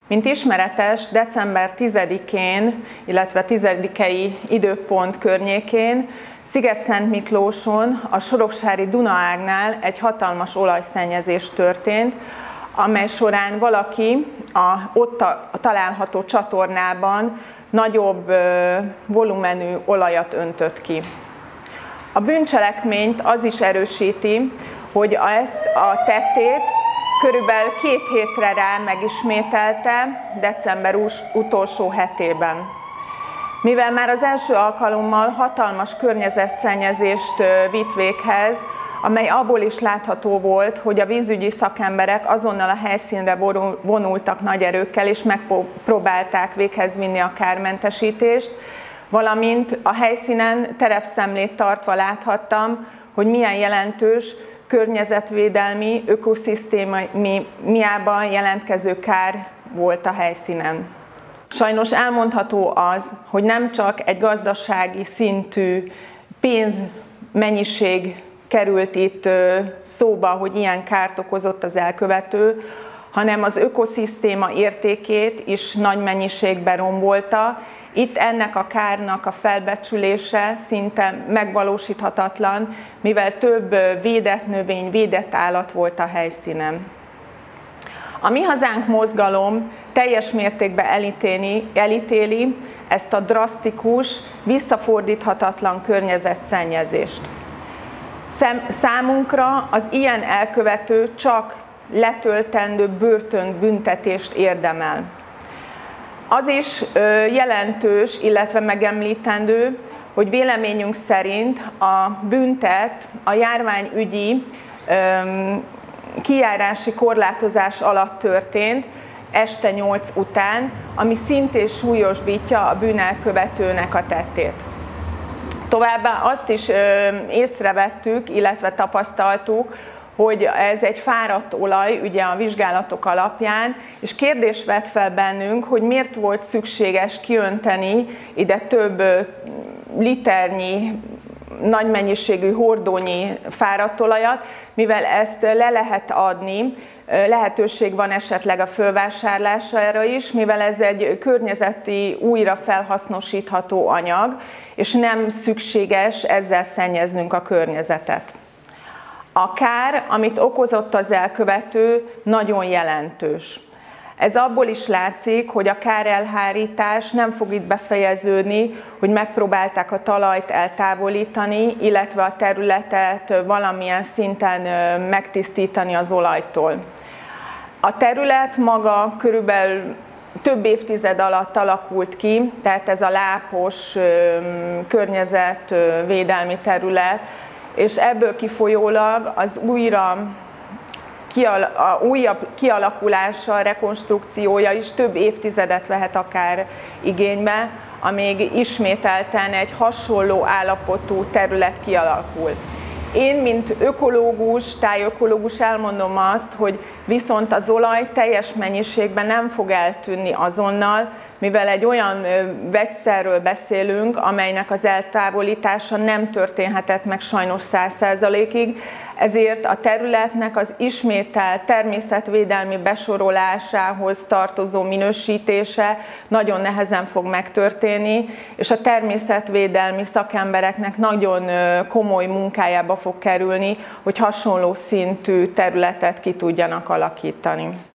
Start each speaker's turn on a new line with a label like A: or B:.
A: Mint ismeretes, december 10-én, illetve 10-i időpont környékén Szigetszentmiklóson, a Soroksári Dunaágnál egy hatalmas olajszennyezés történt, amely során valaki ott található csatornában nagyobb volumenű olajat öntött ki. A bűncselekményt az is erősíti, hogy ezt a tettét körülbelül 2 hétre rá megismételte december utolsó hetében. Mivel már az első alkalommal hatalmas környezetszennyezést vitt véghez, amely abból is látható volt, hogy a vízügyi szakemberek azonnal a helyszínre vonultak nagy erőkkel, és megpróbálták véghez vinni a kármentesítést, valamint a helyszínen terepszemlét tartva láthattam, hogy milyen jelentős környezetvédelmi, ökoszisztémiában jelentkező kár volt a helyszínen. Sajnos elmondható az, hogy nem csak egy gazdasági szintű pénzmennyiség került itt szóba, hogy ilyen kárt okozott az elkövető, hanem az ökoszisztéma értékét is nagy mennyiségben rombolta. Itt ennek a kárnak a felbecsülése szinte megvalósíthatatlan, mivel több védett növény, védett állat volt a helyszínen. A Mi Hazánk mozgalom teljes mértékben elítéli ezt a drasztikus, visszafordíthatatlan környezetszennyezést. Számunkra az ilyen elkövető csak letöltendő börtönbüntetést érdemel. Az is jelentős, illetve megemlítendő, hogy véleményünk szerint a büntet a járványügyi kijárási korlátozás alatt történt, este 8 után, ami szintén súlyosbítja a bűnelkövetőnek a tettét. Továbbá azt is észrevettük, illetve tapasztaltuk, hogy ez egy fáradt olaj, ugye a vizsgálatok alapján, és kérdés vett fel bennünk, hogy miért volt szükséges kiönteni ide több liternyi, nagy mennyiségű hordónyi fáradt olajat, mivel ezt le lehet adni, lehetőség van esetleg a fölvásárlására is, mivel ez egy környezeti, újra felhasznosítható anyag, és nem szükséges ezzel szennyeznünk a környezetet. A kár, amit okozott az elkövető, nagyon jelentős. Ez abból is látszik, hogy a kárelhárítás nem fog itt befejeződni, hogy megpróbálták a talajt eltávolítani, illetve a területet valamilyen szinten megtisztítani az olajtól. A terület maga körülbelül több évtized alatt alakult ki, tehát ez a lápos környezetvédelmi terület, és ebből kifolyólag az újabb kialakulása, rekonstrukciója is több évtizedet vehet akár igénybe, amíg ismételten egy hasonló állapotú terület kialakul. Én, mint ökológus, tájökológus elmondom azt, hogy viszont az olaj teljes mennyiségben nem fog eltűnni azonnal, mivel egy olyan vegyszerről beszélünk, amelynek az eltávolítása nem történhetett meg sajnos 100%-ig, ezért a területnek az ismételt természetvédelmi besorolásához tartozó minősítése nagyon nehezen fog megtörténni, és a természetvédelmi szakembereknek nagyon komoly munkájába fog kerülni, hogy hasonló szintű területet ki tudjanak alakítani.